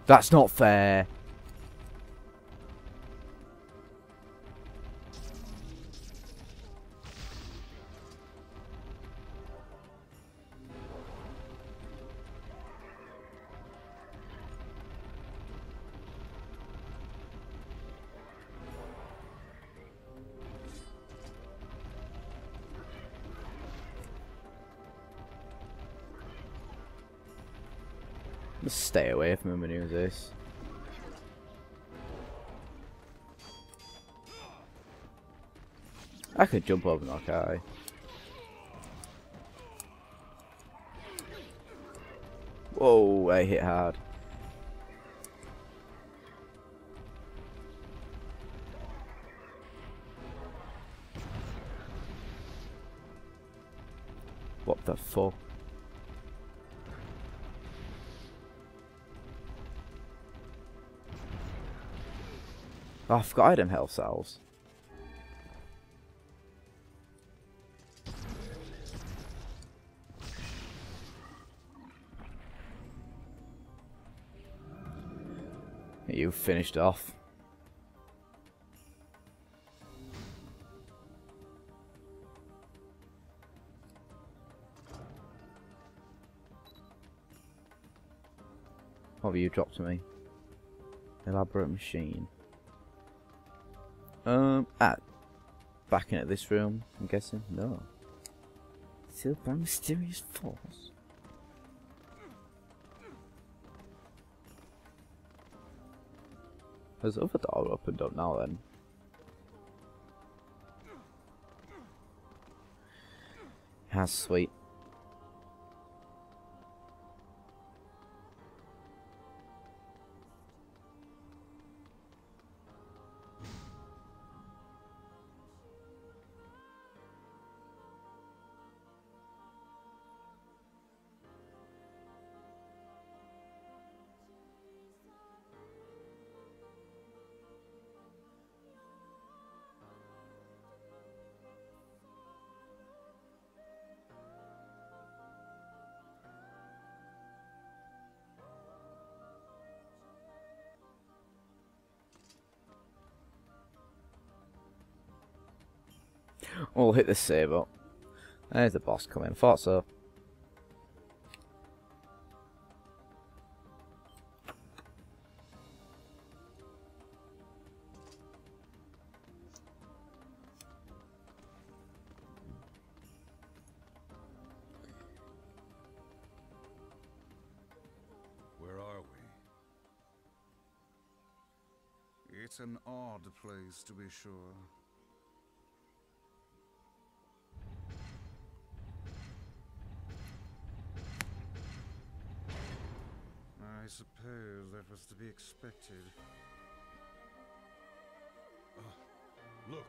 That's not fair. Let's stay away from him when he was this. I could jump over that guy. Whoa, I hit hard. What the fuck? Oh, I forgot I had them health cells. You finished off. What have you dropped to me? Elaborate machine. Back into this room, I'm guessing? No. Sealed by mysterious force. There's other door opened up now then. That's sweet. We'll hit the save up. There's the boss coming. Thought so. Where are we? It's an odd place, to be sure. I suppose that was to be expected. Look!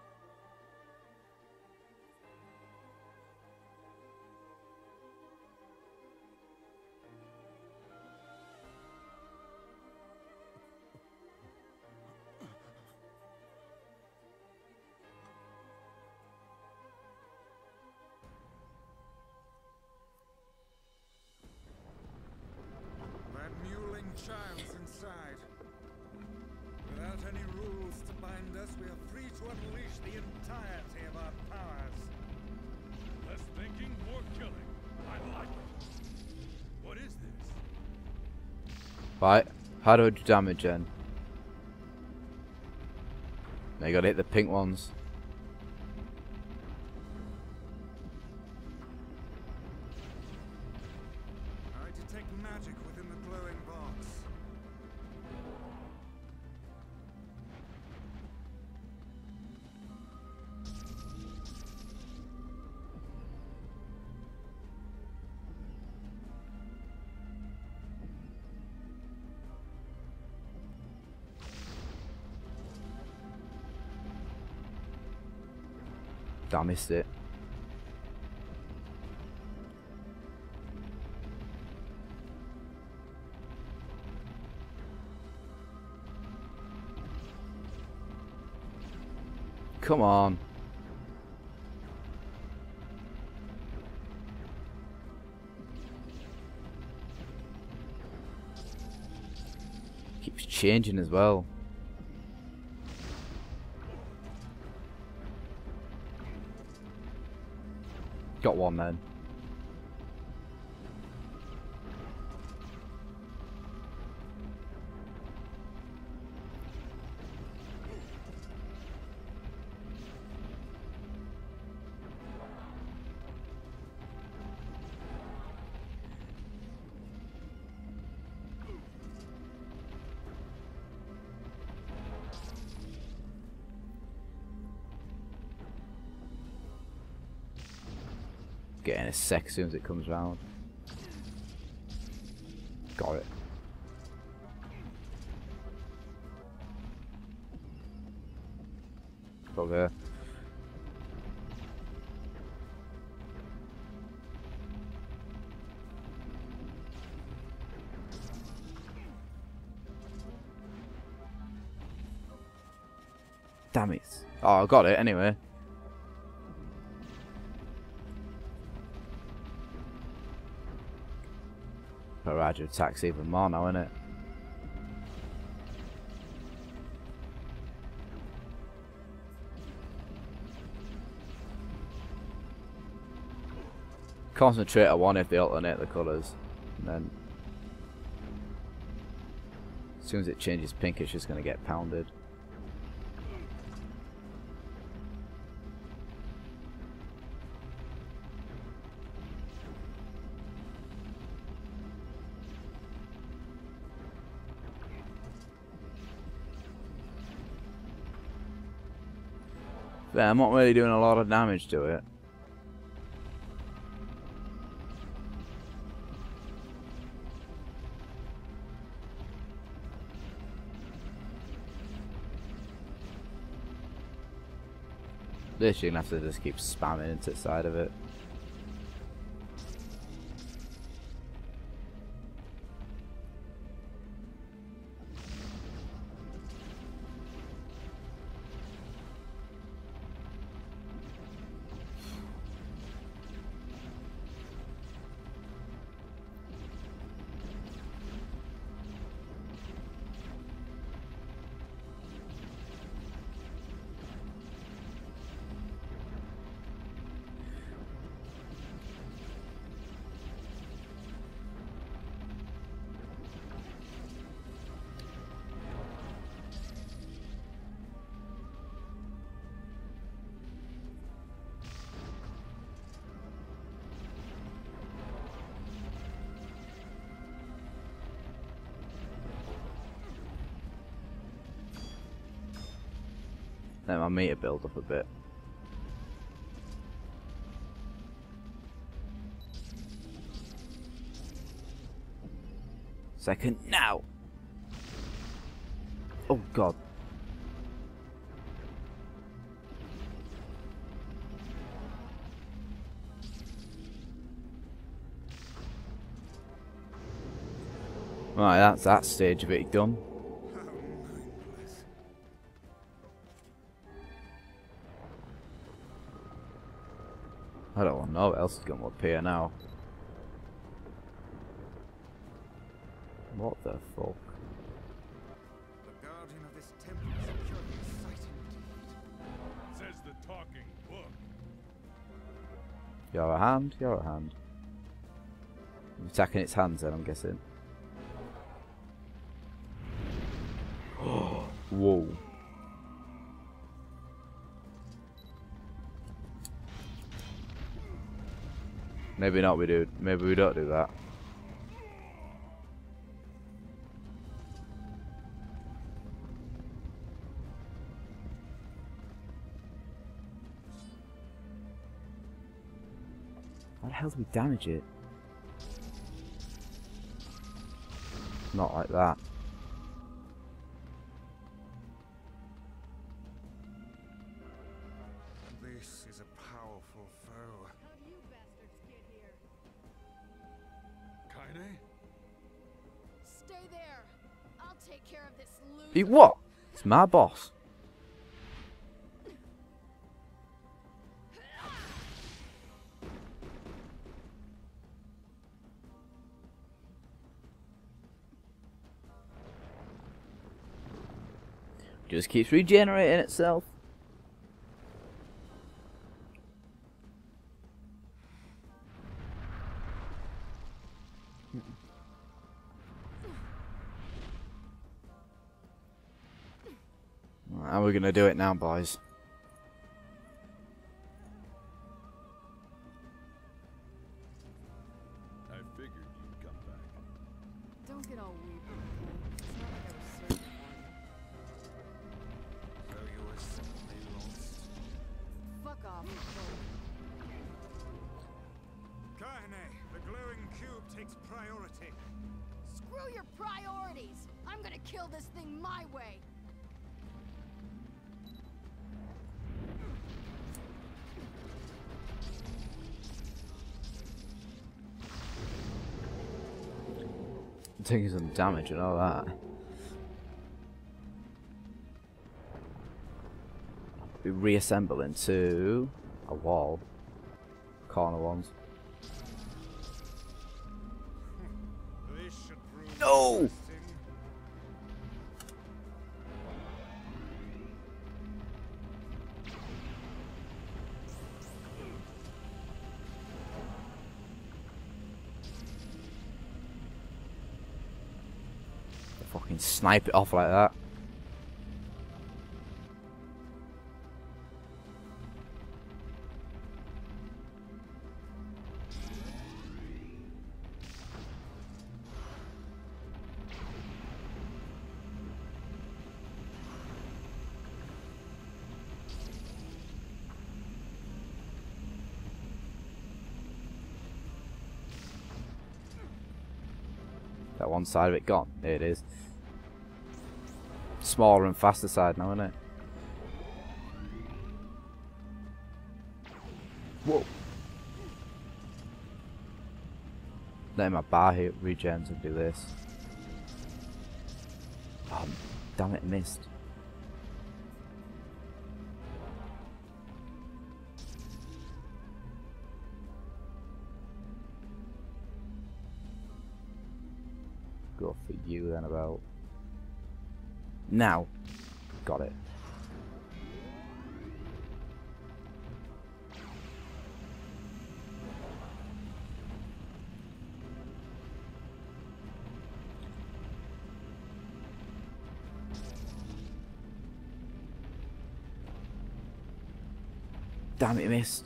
Child's inside. Without any rules to bind us, we are free to unleash the entirety of our powers. Less thinking, more killing. I like it. What is this? Right, how do I do damage then? Now you gotta hit the pink ones. I detect magic within the glowing box. I missed it. Come on. changing as well. Got one then. Getting a sec as soon as it comes round. Got it. Okay. Damn it. Oh, I got it anyway. Barrage attacks even more now, innit? Concentrate on one if they alternate the colours, and then as soon as it changes pink, it's just going to get pounded. But I'm not really doing a lot of damage to it. Literally gonna have to just keep spamming into the side of it. Let my meter build up a bit. Second now. Oh god. Right, that's that stage of it done. I don't know what else is going to appear now. What the fuck? The guardian of this temple secured the site indeed. Says the talking book. You're a hand? You're a hand. I'm attacking its hands then, I'm guessing. Whoa. Maybe not, we do. Maybe we don't do that. How the hell do we damage it? Not like that. This is a powerful foe. How you bastards get here? Kaine? Stay there. I'll take care of this loser. He what? It's my boss. Just keeps regenerating itself. How are we gonna do it now, boys? I figured you'd come back. Don't get all weak, okay? It's not like I was searching for you. So you were simply lost. Fuck off, Cloak. Kahne, the glowing cube takes priority. Screw your priorities! I'm gonna kill this thing my way! Taking some damage and all that. We reassemble into a wall. Corner ones. This should prove No! interesting. Fucking snipe it off like that. That one side of it gone. There it is. Smaller and faster side now, isn't it? Whoa. Letting my bar hit regens and do this. Oh, damn it, missed. Go for you then about. Now. Got it. Damn it, missed.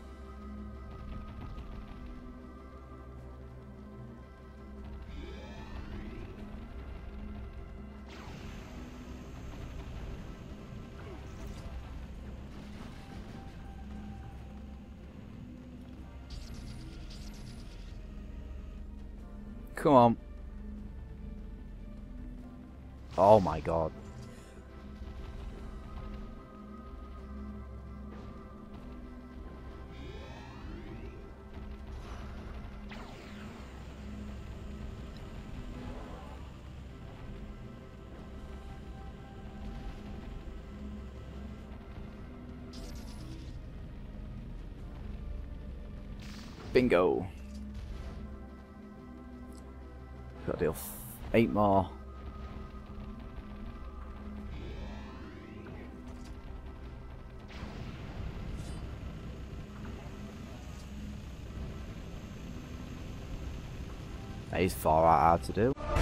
Come on. Oh my god. Bingo. Got to deal 8 more. That is far out hard to do.